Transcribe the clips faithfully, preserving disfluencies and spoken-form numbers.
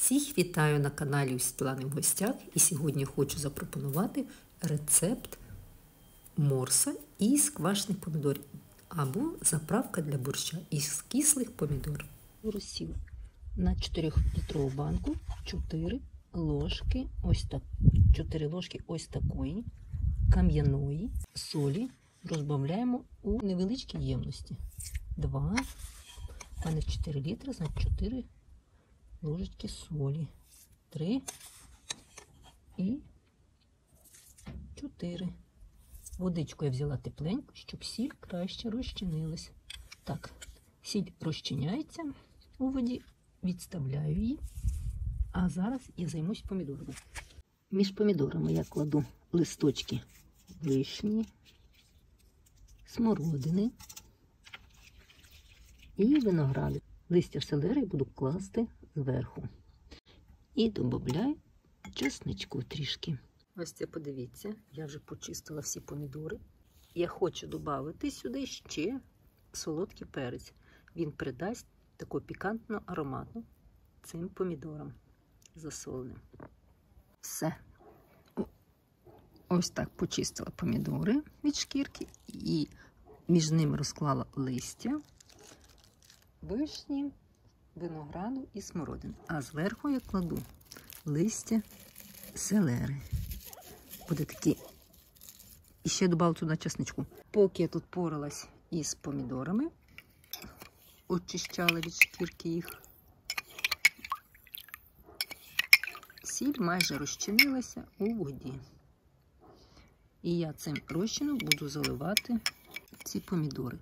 Всіх вітаю на каналі у Світлани в гостях, і сьогодні хочу запропонувати рецепт морса із квашених помідорів або заправка для борща із кислих помідорів. Розсіл на чотирилітрову банку чотири ложки, ось так, чотири ложки ось такої кам'яної солі розбавляємо у невеличкій ємності. два, у мене чотири літри, значить чотири ложечки солі, три і чотири. Водичку я взяла тепленьку, щоб сіль краще розчинилась. Так, сіль розчиняється у воді, відставляю її. А зараз я займусь помідорами. Між помідорами я кладу листочки вишні, смородини і винограду. Листя селери буду класти зверху. І додаю чесничку трішки. Ось це подивіться, я вже почистила всі помідори. Я хочу додати сюди ще солодкий перець. Він придасть таку пікантну аромату цим помідорам засоленим. Все. Ось так почистила помідори від шкірки і між ними розклала листя вишні, винограду і смородини. А зверху я кладу листя селери. Буде такі. І ще додав туди чесничку. Поки я тут поралась із помідорами, очищала від шкірки їх, сіль майже розчинилася у воді. І я цим розчином буду заливати ці помідори.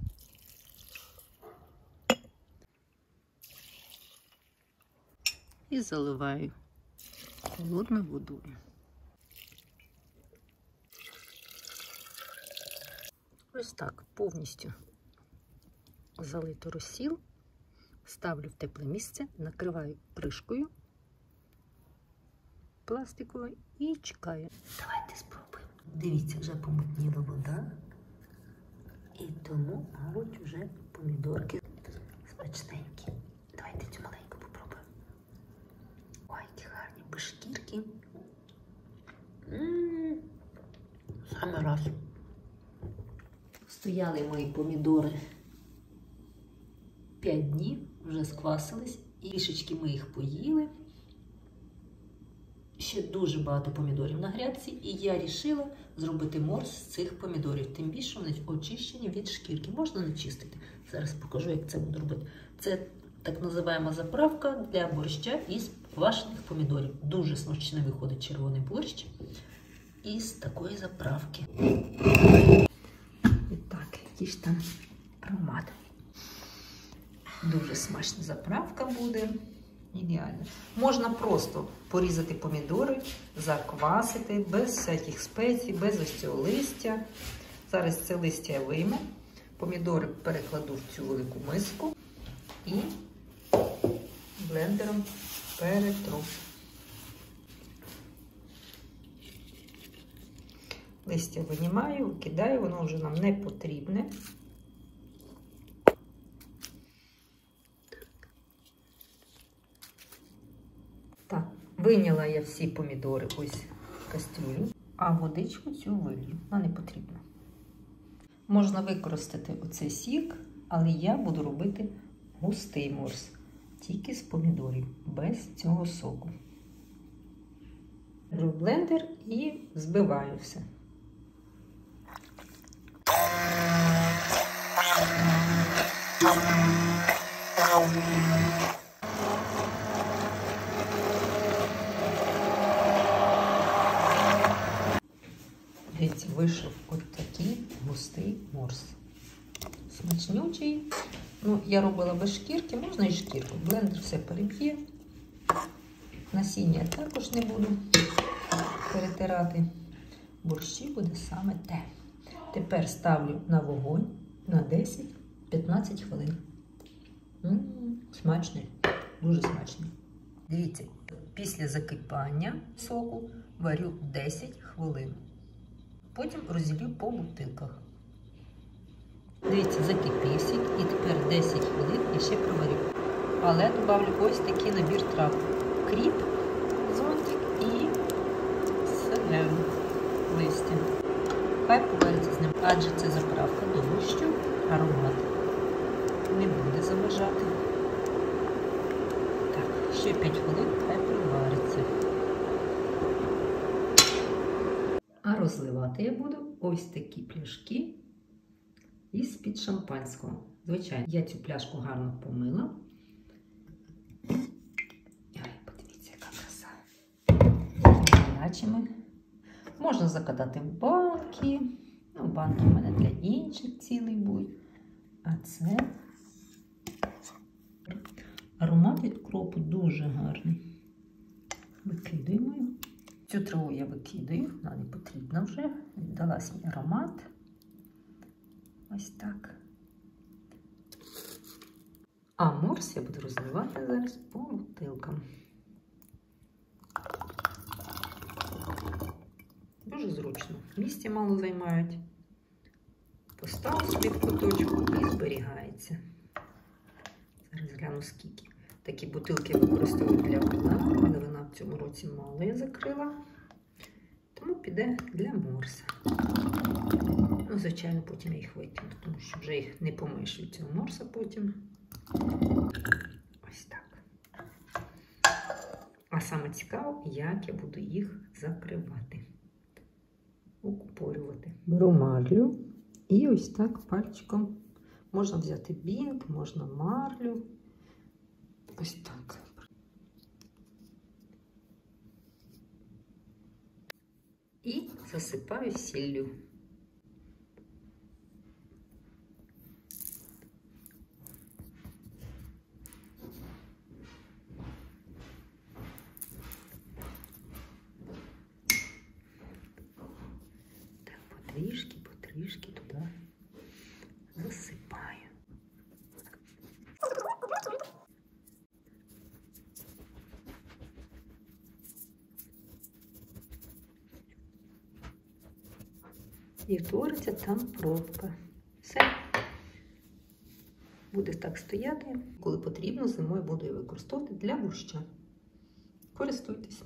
І заливаю холодною водою. Ось так повністю залито розсіл, ставлю в тепле місце, накриваю кришкою пластиковою і чекаю. Давайте спробуємо. Дивіться, вже помутніла вода, і тому, мабуть, вже помідорки смачненькі. Давайте цю маленьку попробуємо. Ой, які гарні, без шкірки. Ммм, саме раз. Стояли мої помідори п'ять днів, вже сквасились, і трішечки ми їх поїли. Ще дуже багато помідорів на грядці, і я вирішила зробити морс з цих помідорів. Тим більше вони очищені від шкірки. Можна не чистити. Зараз покажу, як це буду робити. Це так називаємо заправка для борща із квашених помідорів. Дуже смачний виходить червоний борщ із такої заправки. І так, який ж там аромат. Дуже смачна заправка буде. Ідеально. Можна просто порізати помідори, заквасити, без всяких спецій, без ось цього листя. Зараз це листя я вийму. Помідори перекладу в цю велику миску і блендером перетру. Листя винімаю, викидаю, воно вже нам не потрібне. Так, виняла я всі помідори ось в кастрюлю, а водичку цю вилью, вона не потрібна. Можна використати оцей сік, але я буду робити густий морс, тільки з помідорів, без цього соку. Беру блендер і збиваю все. Дивіться, вийшов от такий густий морс. Смачнючий. Ну, я робила без шкірки, можна і шкірку. Блендер все переб'є. Насіння я також не буду перетирати. Борщі буде саме те. Тепер ставлю на вогонь на десять-п'ятнадцять хвилин. М-м, смачний, дуже смачний. Дивіться, після закипання соку варю десять хвилин. Потім розділю по бутилках. Дивіться, закипів сік, і тепер десять хвилин я ще проварю. Але добавлю ось такий набір трав. кріп, зонтик і селеру листя. Хай повариться з ним, адже це заправка до борщу, аромат не буде заважати. Так, ще п'ять хвилин хай провариться. А розливати я буду ось такі пляшки із-під шампанського. Звичайно, я цю пляшку гарно помила. Ой, подивіться, яка краса. Гарячими. Можна закидати в банки. Ну, банки в мене для інших цілей будуть. А це аромат від кропу дуже гарний. Викидуємо його. Цю траву я викидаю, вона не потрібна вже. Дала свій аромат. Ось так. А морс я буду розливати зараз по бутилкам. Дуже зручно. Місця мало займають. Поставив собі в куточку і зберігається. Зараз гляну скільки. Такі бутилки використовую для вина, але вина в цьому році мало я закрила. Тому піде для морса. Ну, звичайно, потім я їх викину, тому що вже їх не помишу цього морса потім. Ось так. А саме цікаво, як я буду їх закривати. Укупорювати. Беру марлю і ось так пальчиком. Можна взяти бінт, можна марлю. Ось так. І засипаю сіллю. Так, потрішки, потрішки туди засипаю. І твориться там пробка. Все. Буде так стояти. Коли потрібно, зимою буду її використовувати для борща. Користуйтесь.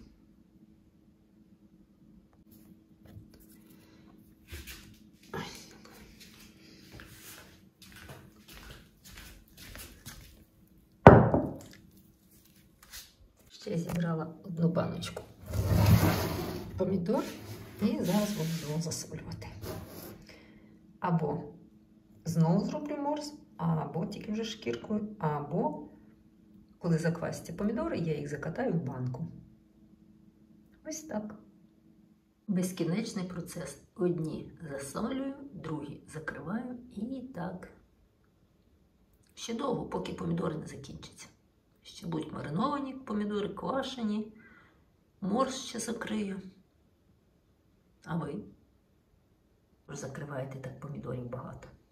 Ще зібрала одну баночку помідор і зараз буду знову засолювати. Або знову зроблю морс, або тільки вже шкіркою, або коли заквасяться помідори, я їх закатаю в банку. Ось так. Безкінечний процес. Одні засолюю, другі закриваю і так. Ще довго, поки помідори не закінчаться. Ще будуть мариновані помідори, квашені, морс ще закрию. А ви? Закриваєте так помідорів багато.